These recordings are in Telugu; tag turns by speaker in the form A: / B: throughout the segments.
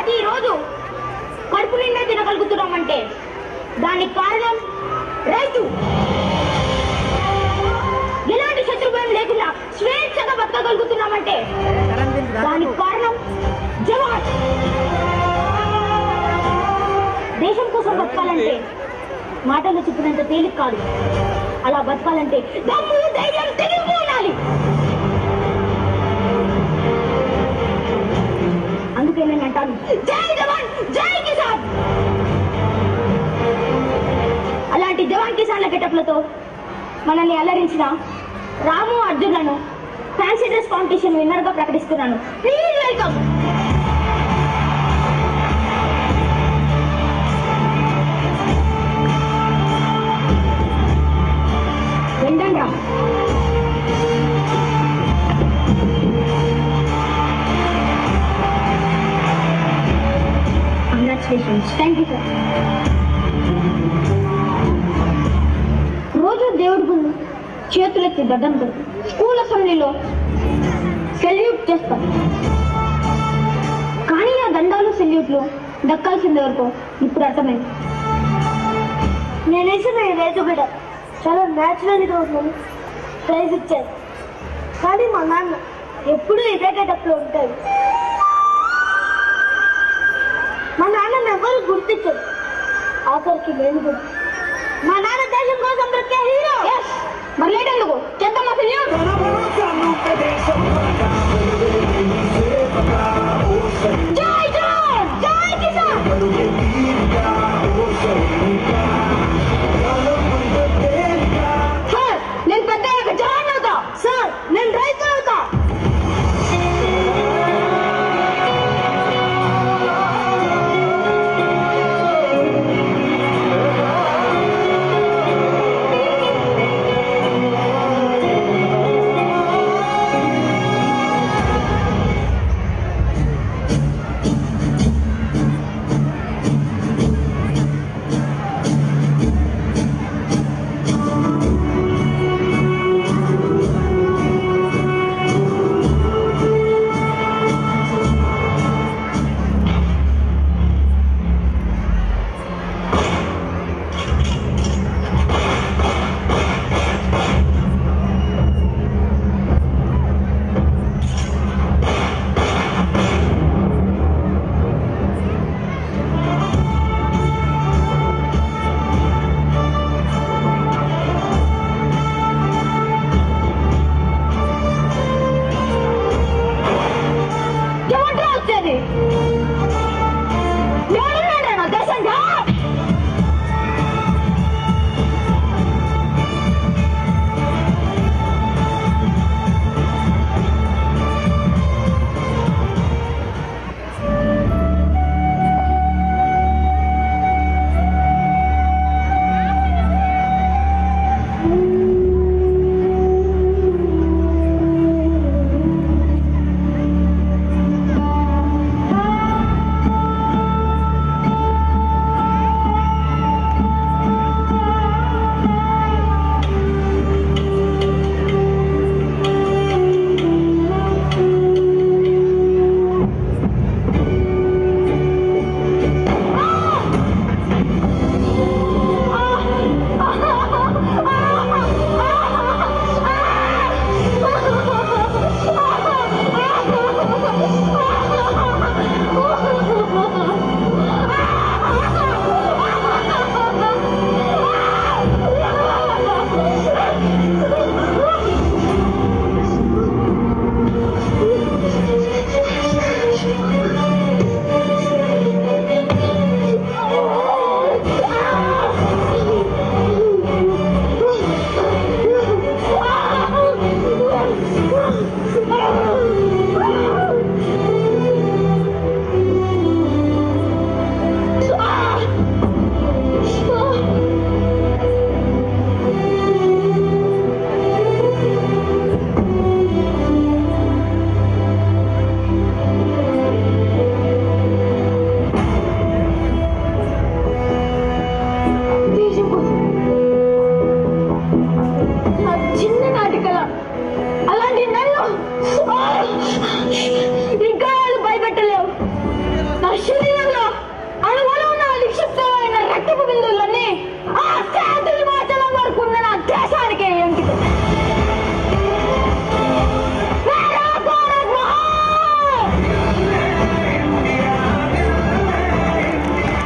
A: ప్రతిరోజు కడుపు నిండా తినగలుగుతున్నామంటే దానికి కారణం రైతు. ఎలాంటి శత్రుభయం లేకుండా స్వేచ్ఛగా బతకగలుగుతున్నామంటే దానికి కారణం జవాన్. దేశం కోసం బతకాలంటే మాటలు చెప్పినంత తేలిక కాదు. అలా బతకాలంటే దమ్ము, ధైర్యం, తెగింపు ఉండాలి. అందుకే నేను అంటాను, జై జవాన్ జై కిసాన్. అలాంటి జవాన్ కిసాన్ల గెటప్లతో మనల్ని అల్లరించిన రాము అర్జున్లను ఫ్యాన్సీ డ్రెస్ కాంపిటీషన్ విన్నర్ గా ప్రకటిస్తున్నాను. Please welcome. వెండండ్రా. కంగ్రాచులేషన్స్. Thank you sir. రోజు దేవుడి ముందు చేతులెత్తి దండం పెట్టి స్కూల్ అసెంబ్లీలో సెల్యూట్ చేస్తాం. కానీ ఆ దండాలు సెల్యూట్లు దక్కాల్సింది ఎవరికో ఇప్పుడు అర్థమైంది. నేనేసిన రేజు బిడ్డ చాలా న్యాచురల్గా ఉన్నాను, ప్రైజ్ ఇచ్చారు. కానీ మా నాన్న ఎప్పుడూ ఇదే గెటప్లో ఉంటాడు. మా నాన్నని ఎవరు గుర్తించరు, ఆఖరికి నేను కూడా. మా నాన్న దేశం కోసం బ్రతికే హీరో. మరి లేటెందుకు చేద్దాం మా సెల్యూట్. జై జవాన్ జై కిసాన్. సార్ నేను పెద్ద జవాన్ అవుతా. సార్ నేను రైతు అవుతా.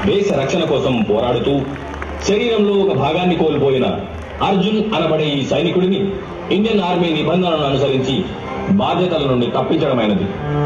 B: దేశ రక్షణ కోసం పోరాడుతూ శరీరంలో ఒక భాగాన్ని కోల్పోయిన అర్జున్ అనబడే ఈ సైనికుడిని ఇండియన్ ఆర్మీ నిబంధనలను అనుసరించి బాధ్యతల నుండి తప్పించడమైనది.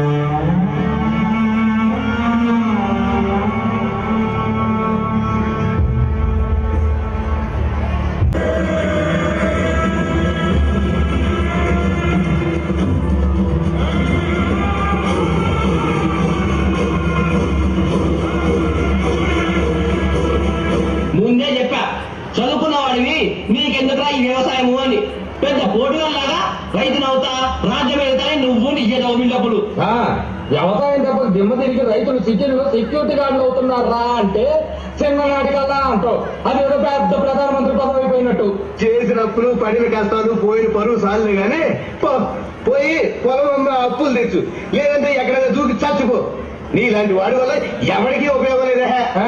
C: ముందే చెప్పా, చదువుకున్న వాడివి నీకెందుకురా ఈ వ్యవసాయము అని. పెద్ద పోటీలాగా రైతునవుతా రాజ్యం వెళ్తానే నువ్వు నిజేదావు వీళ్ళప్పుడు.
D: వ్యవసాయం తప్ప దిమ్మ తిరిగి రైతులు సిటీలో సెక్యూరిటీ గార్డులు అవుతున్నారా అంటే చిన్ననాటి కదా అంటావు. అది ఏదో పెద్ద ప్రధానమంత్రి పదవి అయిపోయినట్టు.
E: చేసినప్పుడు పడిన కష్టాలు పోయిన పరువు సార్లు గానీ పోయి పొలం అప్పులు తెచ్చు, లేదంటే ఎక్కడైనా దూకి చచ్చిపో. నీలాంటి వాడి వల్ల ఎవరికీ ఉపయోగం లేదా?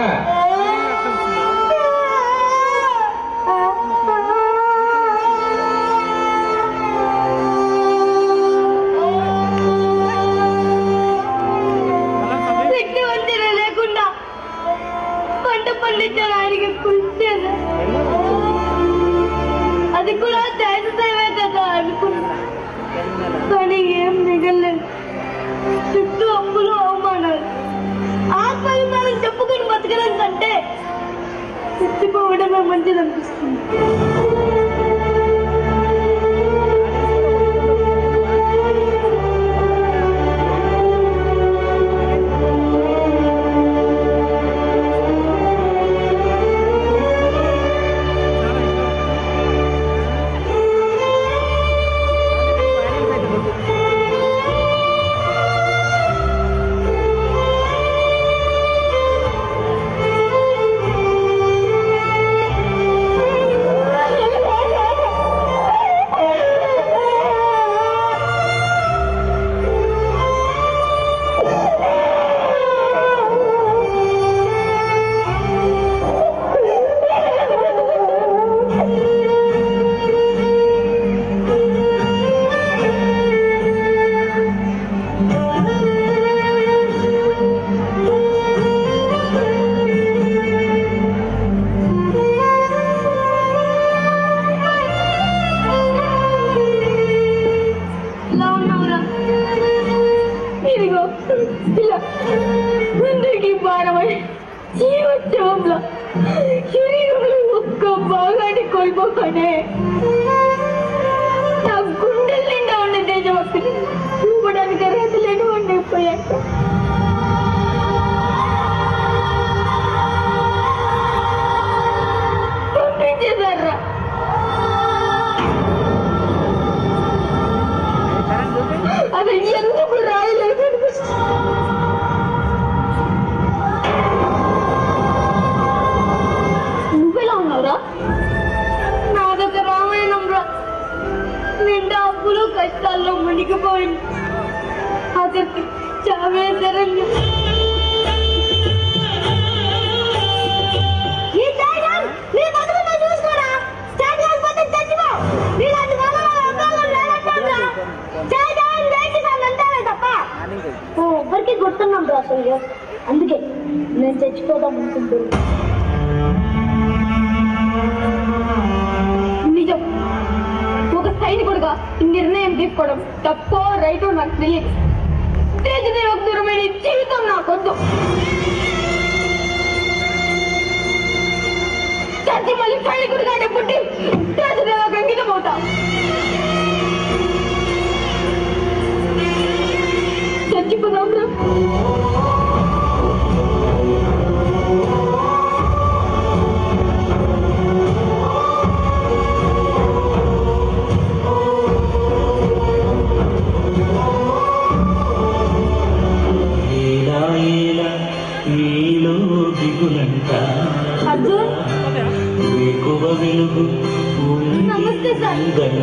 A: లేకుండా పంట పండించడానికి కూర్చాను. అది కూడా దేశసేవే కదా అనుకున్నా, కానీ ఏం మిగలేదు. చుట్టూ అప్పులు అవమానాలు. ఆత్మాభిమానం చెప్పుకుని బతకడం కంటే చచ్చిపోవడమే మంచిది అనిపిస్తుంది. అందరికీ భారమై జీవోత్సవంలో శరీరంలో ఒక్క భాగాన్ని కోల్పోగానే నా గుండెల నిండా ఉన్న దేశభక్తిని చూపడానికి అర్హత లేని వండిపోయాక పంపించేశారా. అది ఎందుకు రాయలేదు అనిపిస్తుంది. నువ్వెలా ఉన్నావురా? నాదొక రామాయణం రా. నిండా అప్పులు కష్టాల్లో మునిగిపోయింది. అతనికి చావే శరణ్యం. ఎవరికి గుర్తున్నాం రా సూర్య, అందుకే నేను చచ్చిపోదాం అనుకుంటున్నాను. నిజం, ఒక సైనికుడుగా నిర్ణయం తీసుకోవడం తప్పో రైటో నాకు తెలియదు. దేశదేవకు దూరమైన జీవితం నాకొద్దు. చచ్చి మళ్ళీ సైనికుడిగానే పుట్టి దేశదేవకు అంకితం అవుతా. చచ్చిపోదాం రా. అర్జున్, నమస్తే సార్.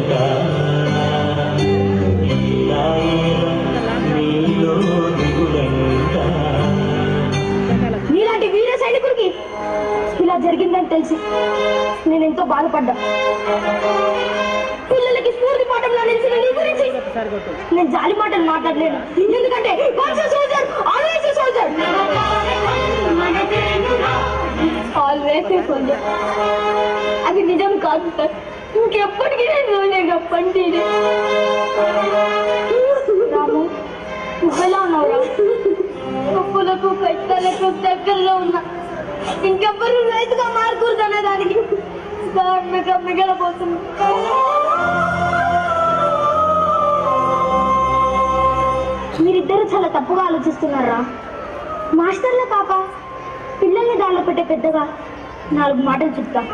A: నీలాంటి వీర సైనికుడికి ఇలా జరిగిందని తెలిసి నేనెంతో బాధపడ్డా. పిల్లలకి స్ఫూర్తి పాఠంలో నిలిచిన నీ గురించి నేను జాలి మాటలు మాట్లాడలేను. ఎందుకంటే సోల్జర్ ఆల్వేస్ సోల్జర్. కాదు సార్, ఇంకెప్పటికీ నేను పండి రాము, నువ్వెలా ఉన్నావురా? పప్పులకు కష్టాలకు దగ్గరలో ఉన్నా. ఇంకెవ్వరు రైతుగా మారుకూడదు అనేదానికి మిగలబోతుంది. మీరిద్దరు చాలా తప్పుగా ఆలోచిస్తున్నారా? మాస్టర్ల పాప పిల్లల్ని దానిలో పెట్టే పెద్దగా 4 మాటలు చెప్తా.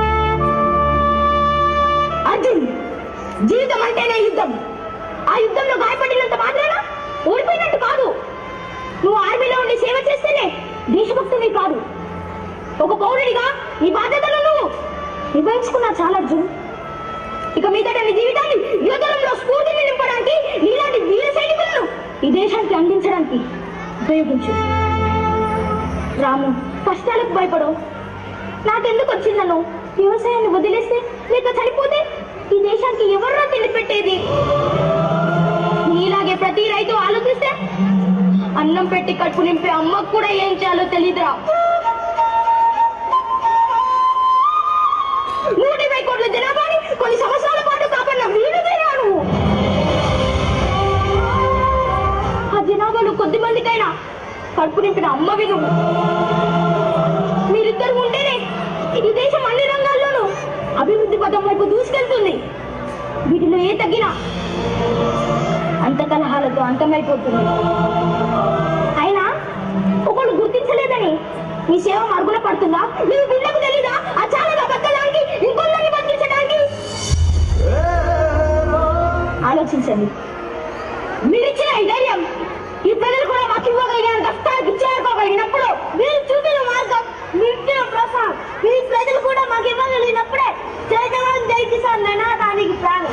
A: అర్జున్, జీవితం అంటేనే యుద్ధం. ఆ యుద్ధంలో గాయపడినంత మాత్రాన ఓడిపోయినట్టు కాదు. నువ్వు ఆర్మీలో ఉండి సేవ చేస్తేనే దేశభక్తుని కాదు. ఒక పౌరుడిగా నీ బాధ్యతలు నువ్వు నిర్వహించుకున్నా చాలా అర్జున్. ఇక మీదట నీ జీవితాన్ని యుద్ధంలో స్ఫూర్తిని నింపడానికి, నీలాంటి వీర సైనికులను ఈ దేశానికి అందించడానికి ఉపయోగించు. రాము, కష్టాలకు భయపడవు. నాకెందుకు వచ్చిందను వ్యవసాయాన్ని వదిలేస్తే లేక చనిపోతే ఈ దేశానికి ఎవర్రా తిండిపెట్టేది? నీలాగే ప్రతి రైతు ఆలోచిస్తే అన్నం పెట్టి కడుపు నింపే అమ్మకు కూడా ఏం చేయాలో తెలీదురా. 120 కోట్ల జనాభాని కొన్ని సంవత్సరాల పాటు కాపాడిన వీరుదేనా నువ్వు? ఆ జనాభాలో కొద్ది మందికైనా కడుపు నింపిన అమ్మవి నువ్వు. మీరిద్దరు ఉంటేనే ఈ దేశం అన్ని రంగాల్లోనూ అభివృద్ధి పథం వైపు దూసుకెళ్తుంది. వీటిలో ఏ తగ్గినా అంత కలహాలతో అంతమైపోతుంది. అయినా ఒకళ్ళు గుర్తించలేదని మీ సేవ మరుగున పడుతుందా? నీవు బిడ్డకు తెలీదా ఆ చాలా బతకడానికి, ఇంకొల్లని బతికించడానికి? ఆలోచించండి. మీరిచ్చిన ఈ ధైర్యం ఈ ప్రజలు కూడా మాకు ఇవ్వగలిగిన కష్టానికి చేరుకోగలిగినప్పుడు, మీరు చూపిన మార్గం, మీరిచ్చిన ప్రసాద్ మీ ప్రజలు కూడా మాకు ఇవ్వగలిగినప్పుడే జయజవాన్ జై కిసాన్ నినాదానికి ప్రాణం.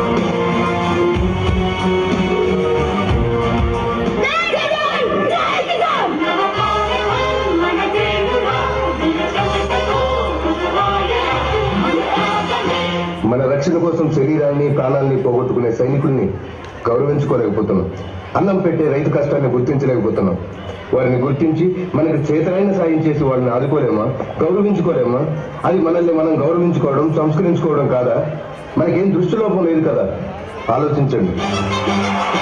E: మన రక్షణ కోసం శరీరాన్ని ప్రాణాలని పోగొట్టుకునే సైనికుల్ని గౌరవించుకోలేకపోతున్నాం. అన్నం పెట్టే రైతు కష్టాన్ని గుర్తించలేకపోతున్నాం. వారిని గుర్తించి మనకు చేతనైన సాయం చేసి వాళ్ళని ఆదుకోలేమా, గౌరవించుకోలేమా? అది మనల్ని మనం గౌరవించుకోవడం, సంస్కరించుకోవడం కాదా? మనకేం దృష్టిలోపం లేదు కదా? ఆలోచించండి.